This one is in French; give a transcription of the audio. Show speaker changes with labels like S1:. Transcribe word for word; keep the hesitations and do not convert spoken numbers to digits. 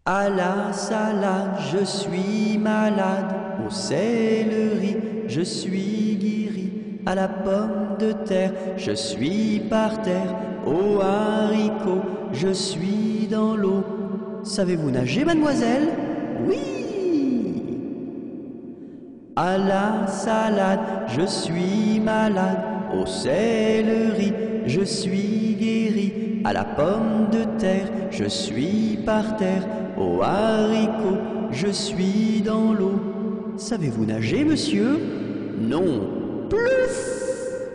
S1: À la salade, je suis malade. Au céleri, je suis guéri. À la pomme de terre, je suis par terre. Au haricot, je suis dans l'eau. Savez-vous nager, mademoiselle? Oui! À la salade, je suis malade. Au céleri, je suis guéri. À la pomme de terre, je suis par terre. Au haricot, je suis dans l'eau. Savez-vous nager, monsieur? Non. Plouf!